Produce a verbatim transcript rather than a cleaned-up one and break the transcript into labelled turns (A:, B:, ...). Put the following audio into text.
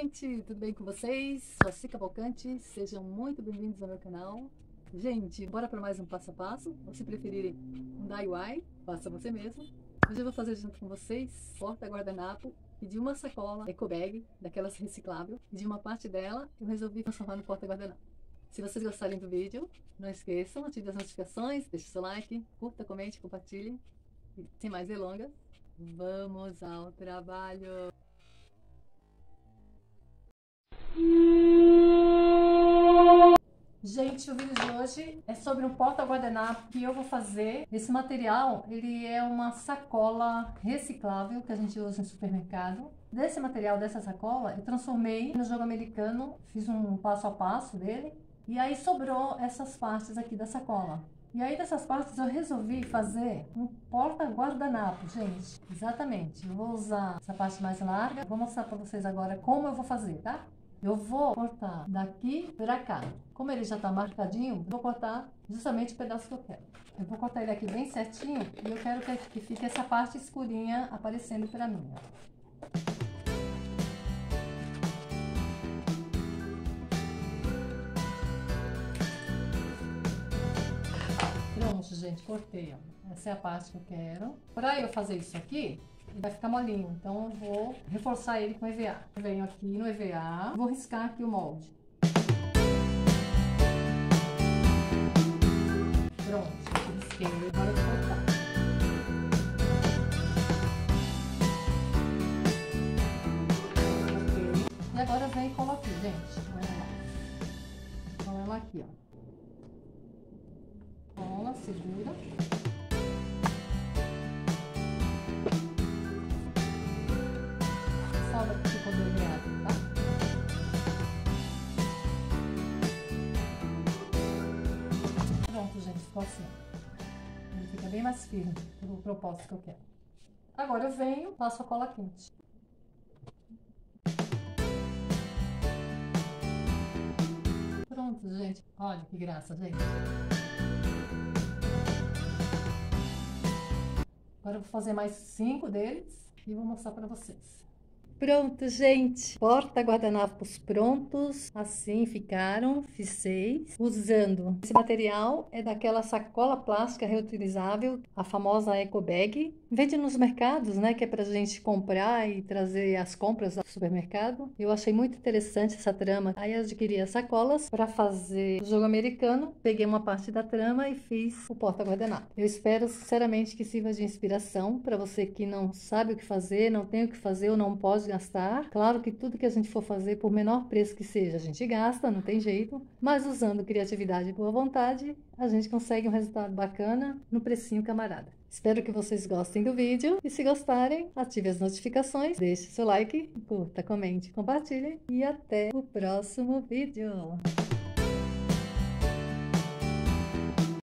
A: gente, tudo bem com vocês? Sou a Ci Cavalcante, sejam muito bem-vindos ao meu canal. Gente, bora para mais um passo a passo, ou se preferirem um D I Y, faça você mesmo. Hoje eu vou fazer junto com vocês porta-guardanapo e de uma sacola eco bag, daquelas reciclável, e de uma parte dela eu resolvi transformar no porta-guardanapo. Se vocês gostarem do vídeo, não esqueçam, ative as notificações, deixe seu like, curta, comente, compartilhe. E sem mais delongas, vamos ao trabalho! Gente, o vídeo de hoje é sobre um porta-guardanapo que eu vou fazer. Esse material, ele é uma sacola reciclável que a gente usa em supermercado. Desse material, dessa sacola, eu transformei no jogo americano, fiz um passo a passo dele. E aí sobrou essas partes aqui da sacola. E aí dessas partes eu resolvi fazer um porta-guardanapo, gente. Exatamente. Eu vou usar essa parte mais larga. Vou mostrar para vocês agora como eu vou fazer, tá? Eu vou cortar daqui pra cá. Como ele já tá marcadinho, vou cortar justamente o pedaço que eu quero. Eu vou cortar ele aqui bem certinho e eu quero que fique essa parte escurinha aparecendo pra mim, ó. Pronto, gente, cortei, ó. Essa é a parte que eu quero. Pra eu fazer isso aqui, ele vai ficar molinho, então eu vou reforçar ele com E V A. Eu venho aqui no E V A, vou riscar aqui o molde. Pronto, risquei, agora eu vou cortar. Ok. E agora eu venho e colo aqui, gente. Vamos lá. Cola ela aqui, ó. Cola, segura. Solda que ficou delineado, tá? Pronto, gente, ficou assim. Ele fica bem mais firme pro propósito que eu quero. Agora eu venho, passo a cola quente. Pronto, gente. Olha que graça, gente. Agora eu vou fazer mais cinco deles e vou mostrar pra vocês. Pronto, gente, porta-guardanapos prontos, assim ficaram, fiz seis, usando esse material, é daquela sacola plástica reutilizável, a famosa eco bag, vende nos mercados, né, que é pra gente comprar e trazer as compras do supermercado. Eu achei muito interessante essa trama, aí eu adquiri as sacolas para fazer o jogo americano, peguei uma parte da trama e fiz o porta-guardanapo. Eu espero sinceramente que sirva de inspiração para você que não sabe o que fazer, não tem o que fazer ou não pode gastar. Claro que tudo que a gente for fazer, por menor preço que seja, a gente gasta, não tem jeito, mas usando criatividade e boa vontade, a gente consegue um resultado bacana no precinho camarada. Espero que vocês gostem do vídeo e se gostarem, ative as notificações, deixe seu like, curta, comente, compartilhe e até o próximo vídeo.